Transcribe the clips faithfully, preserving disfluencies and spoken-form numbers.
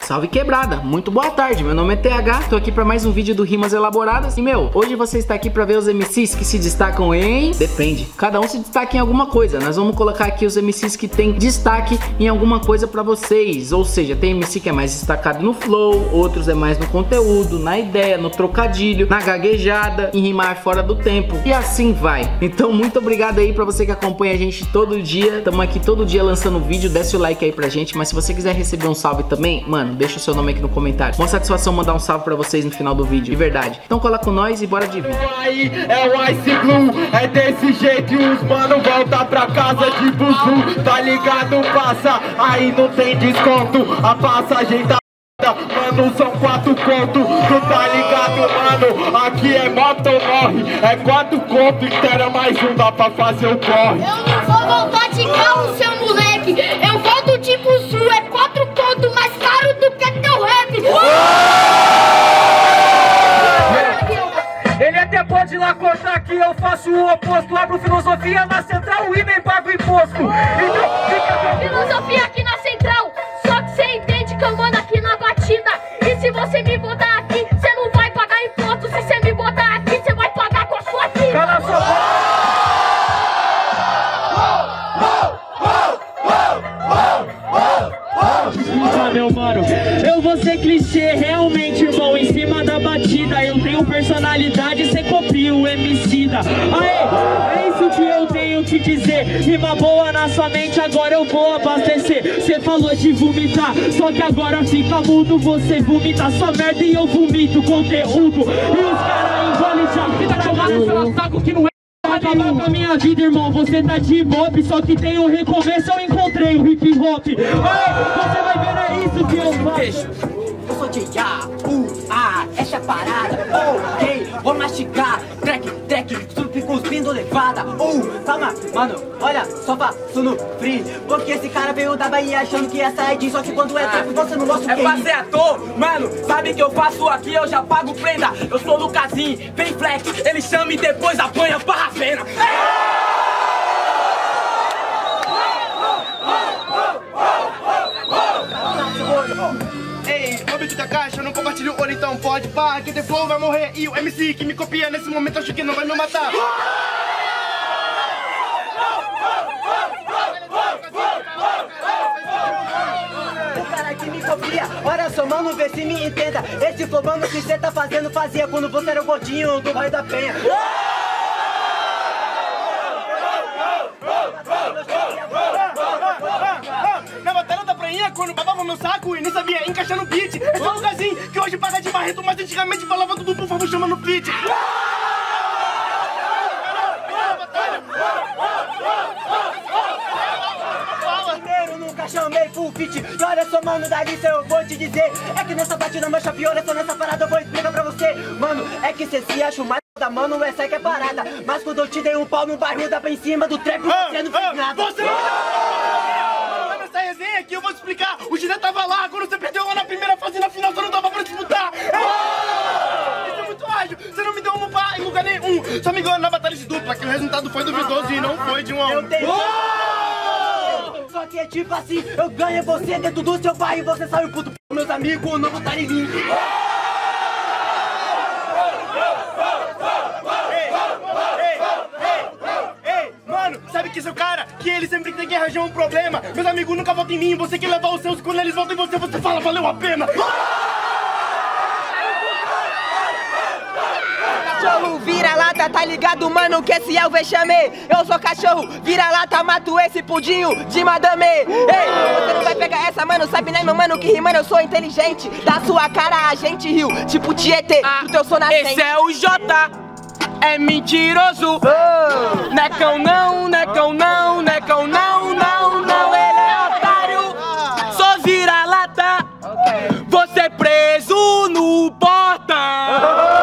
Salve quebrada, muito boa tarde, meu nome é T H, tô aqui pra mais um vídeo do Rimas Elaboradas. E meu, hoje você está aqui pra ver os M Cs que se destacam em... Depende, cada um se destaca em alguma coisa. Nós vamos colocar aqui os M Cs que tem destaque em alguma coisa pra vocês. Ou seja, tem M C que é mais destacado no flow, outros é mais no conteúdo, na ideia, no trocadilho, na gaguejada, em rimar fora do tempo. E assim vai. Então muito obrigado aí pra você que acompanha a gente todo dia. Tamo aqui todo dia lançando vídeo, desce o like aí pra gente. Mas se você quiser receber um salve também, mano, deixa o seu nome aqui no comentário. Uma satisfação mandar um salve pra vocês no final do vídeo, de verdade. Então cola com nós e bora de vídeo. Aí é o Ice Blue, é desse jeito e os mano volta pra casa de buzu. Tá ligado, passa, aí não tem desconto. A passagem tá... Mano, são quatro conto, tu tá ligado, mano? Aqui é moto ou morre, é quatro conto, espera mais um, dá pra fazer o corre. Eu não vou voltar de carro, seu moleque. Eu volto tipo sul, é quatro conto mais caro do que teu rap. Ele até pode ir lá cortar aqui, eu faço o oposto. Abro filosofia na central e nem pago imposto. Então fica... Filosofia aqui na central, só que você entende que eu mando aqui na batida. E se você me botar aqui, você não vai pagar imposto. Se você me botar aqui, você vai pagar com a sua vida. Cala a sua boca. Meu mano, eu vou ser clichê realmente, irmão. Em cima da batida eu tenho personalidade, cê copia o Emicida. Aê, é isso que eu tenho que dizer. Rima boa na sua mente, agora eu vou abastecer. Cê falou de vomitar, só que agora fica mudo. Você vomita só merda e eu vomito conteúdo. E os caras engolem já, fica jogado pela saco que não é. Acabar com a minha vida, irmão, você tá de bobe. Só que tem um recomeço, eu encontrei o hip hop. Aí, você vai ver, é isso que eu faço. Eu sou J A, U, A, essa é a parada. Ok, vou mastigar, track, track, sup cuspindo levada. Uh, calma, mano, olha, só faço no free. Porque esse cara veio da Bahia achando que ia sair de. Só que quando é trap, você não mostra o é que pra ser ator, mano, sabe que eu faço aqui, eu já pago prenda. Eu sou Lucasinho, vem flex, ele chama e depois apanha pra pena. Ei, o bicho da caixa, eu não compartilho o ouro, então pode pá. Quem tem flow vai morrer e o M C que me copia nesse momento acho que não vai me matar. O cara que me copia, olha só, mano, vê se me entenda. Esse flow, mano, que cê tá fazendo, fazia quando você era o gordinho do Raio da Penha. Na batalha da prainha, quando babava meu saco e nem sabia encaixar no beat. Eu sou o Lucasinho, que hoje paga de barreto, mas antigamente falava tudo por favor, chama no beat. Primeiro nunca chamei full fit. E olha só, mano, da lista eu vou te dizer. É que nessa batida mancha pior, é só nessa parada eu vou explicar pra você. Mano, é que cê se acha o mais da mano, essa que é parada. Mas quando eu te dei um pau no bairro, dá pra em cima do trap, você não fez nada. Você... Essa resenha aqui eu vou te explicar. O Gilé tava lá, quando você perdeu lá na primeira fase, na final você não dava pra disputar. Isso é muito ágil, você não me deu um pá em lugar nenhum. Só me ganhou na batalha de dupla, que o resultado foi duvidoso e não foi de um a um. Eu tenho... Só que é tipo assim, eu ganho você dentro do seu pai e você saiu puto. Meus amigos não botaram em mim. Sabe que seu cara, que ele sempre tem que arranjar um problema. Meus amigos nunca votam em mim, você que levar os seus. Quando eles votam em você, você fala, valeu a pena. Cachorro, vira-lata, tá ligado, mano, que esse é o vexame. Eu sou cachorro, vira-lata, mato esse pudinho de madame. Ei, você não vai pegar essa, mano, sabe né, meu mano, que rimando eu sou inteligente. Da sua cara a gente riu, tipo Tietê, do teu sono nascente. Esse é o J, é mentiroso. Oh. Necão não, necão não, necão não, não, não. Ele é otário, só vira-lata. Okay. Você preso no portão.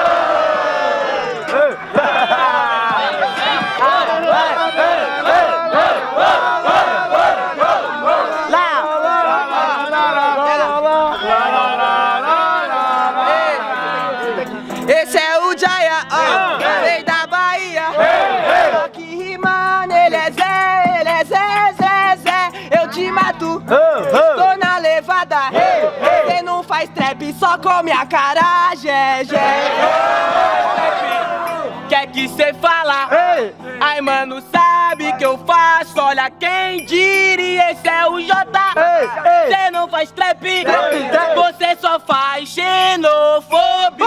Esse é o Jaya, ó, rei da Bahia. Só que rima, ele é Zé, ele é Zé, Zé, Zé. Eu te mato, tô na levada. sabe, só come a cara, Gé, Gé. Quer que cê fala? Ei! Ai, mano, sabe que eu faço? Olha quem diria, esse é o Jota. Ei, ei. Cê não faz trap, Trap, trap. você só faz xenofobia.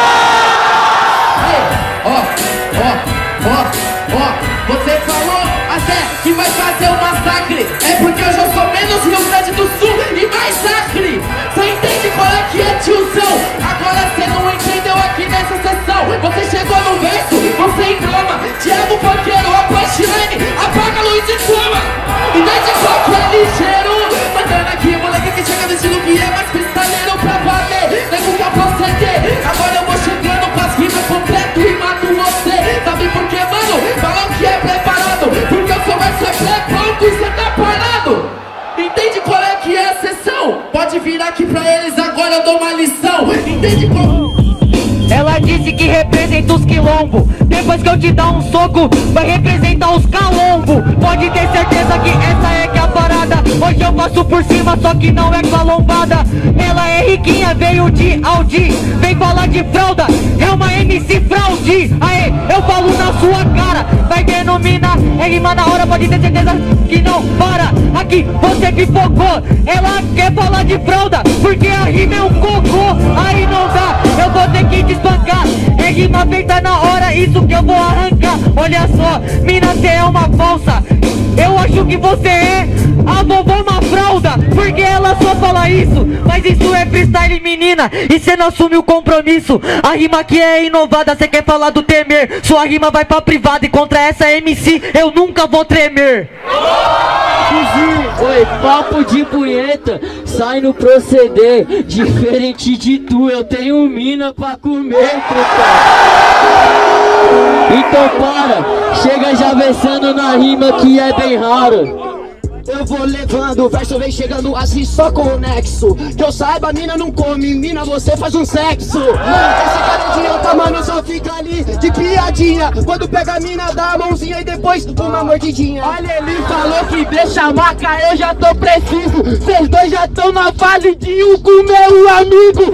Ó, ó, ó, ó, você falou até que vai fazer um massacre. É porque hoje eu sou menos Rio Grande do Sul e mais Acre. Você entende qual é que é, tiozão? Agora você não entendeu aqui nessa sessão. Você chegou no verso, você engama. Thiago Panqueiro, a punchline, apaga a luz e toma. Entende qual que é ligeiro? Mandando aqui, moleque que chega no estilo que é mais cristaleiro pra valer. Nego que eu proceder. Agora eu vou chegando com as rimas completo e mato você. Sabe por quê, mano? Falam que é preparado, porque o seu verso é pré-pronto e cê tá parado. Entende qual é que é a sessão? Pode vir aqui pra eles, agora eu dou uma lição. Entende qual... Ela disse que representa os quilombos. Depois que eu te dar um soco, vai representar os calombo. Pode ter certeza que essa é que é a parada. Hoje eu passo por cima, só que não é com a lombada. Ela é riquinha, veio de Audi. Vem falar de fralda, é uma M C fraude. Aê, eu falo na sua cara. Vai denominar, é rima na hora, pode ter certeza que não para. Aqui você pipocou. Ela quer falar de fralda, porque a rima é um cocô. Aí não dá, eu vou ter que te espancar. É rima feita na hora, isso que eu vou arrancar. Olha só, mina, cê é uma falsa. Eu acho que você é a vovó Mafralda, porque ela só fala isso. Mas isso é freestyle, menina, e cê não assume o compromisso. A rima aqui é inovada, cê quer falar do temer. Sua rima vai pra privada e contra essa M C eu nunca vou tremer. Oi, papo de punheta, sai no proceder. Diferente de tu, eu tenho mina pra comer, puta. Então para, chega já versando na rima que é bem raro. Eu vou levando, o verso vem chegando assim só com o nexo. Que eu saiba, mina não come, mina você faz um sexo. Esse cara idiota, mano, só fica ali de piadinha. Quando pega a mina, dá a mãozinha e depois uma mordidinha. Olha, ele falou que deixa a marca, eu já tô preciso. Vocês dois já tão na fase de um com meu amigo.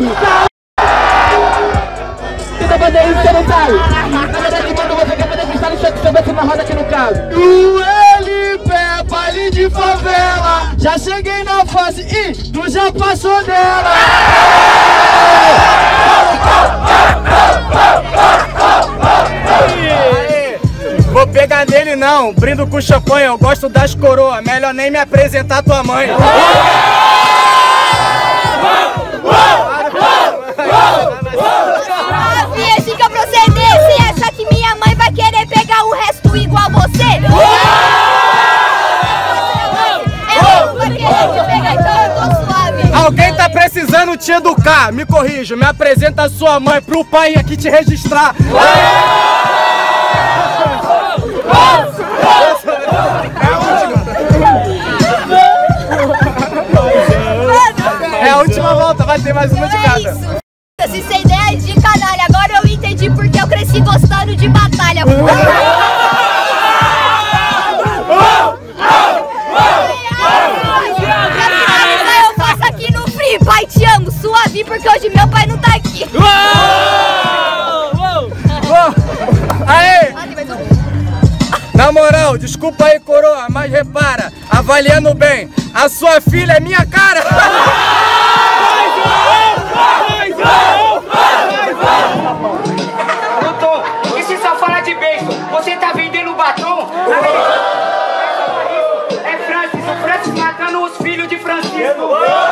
Tenta fazer isso, você não sabe. Na verdade, quando você quer fazer freestyle, só que você vai na roda que não cabe. O L P é baile de favela. Já cheguei na fase e tu já passou dela. Aê, vou pegar nele não, brindo com champanhe, eu gosto das coroas. Melhor nem me apresentar tua mãe. Assim que eu proceder, se acha que minha mãe vai querer pegar o resto igual você? Eu não vou querer te pegar, então eu tô suave. Alguém tá precisando te educar, me corrija, me apresenta a sua mãe pro pai aqui te registrar. É a última volta, vai ter mais uma de cada. É isso. Se sem ideia de canalha, agora eu entendi porque eu cresci gostando de batalha. Eu faço aqui no Free, pai, te amo, suave, porque hoje meu pai não tá aqui. Aê! Na moral, desculpa aí, coroa, mas repara, avaliando bem, a sua filha é minha cara. Doutor, e se só fala de beijo? Você tá vendendo batom? É Francis, o Francis matando os filhos de Francisco.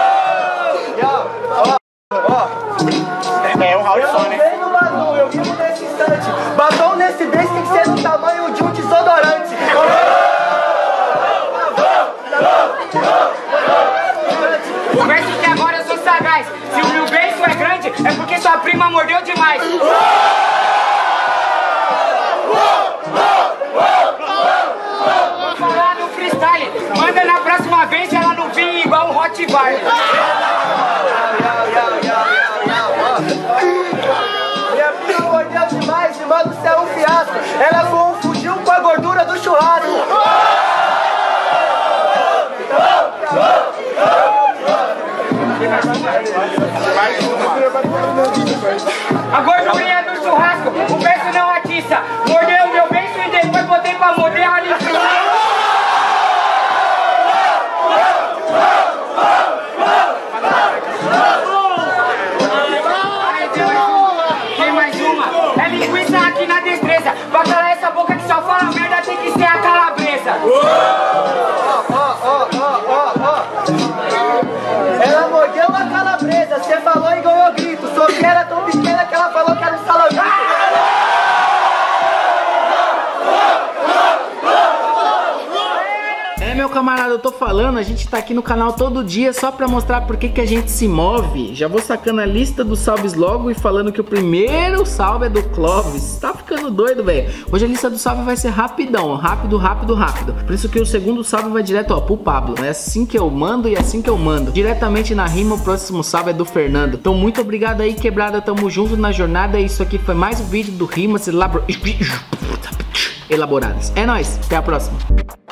É um round só, né? Eu venho batom, eu vivo nesse instante. Batom nesse beijo tem que ser do tamanho de um desodorante. Conversa que agora eu sou sagaz. Se o meu beijo é grande, é porque sua prima mordeu demais. Vou falar no freestyle. Manda na próxima vez ela não vir igual o Hot Bar. Minha prima mordeu demais, irmã do céu, um fiasco. Ela confundiu com a gordura do churrasco. Mais uma. tô falando, a gente tá aqui no canal todo dia só pra mostrar por que que a gente se move. Já vou sacando a lista dos salves logo e falando que o primeiro salve é do Clóvis. Tá ficando doido, velho. Hoje a lista do salve vai ser rapidão, rápido, rápido, rápido. Por isso que o segundo salve vai direto, ó, pro Pablo. É assim que eu mando e assim que eu mando. Diretamente na rima, o próximo salve é do Fernando. Então muito obrigado aí, quebrada. Tamo junto na jornada. Isso aqui foi mais um vídeo do Rimas Elabor... Elaboradas. É nóis, até a próxima.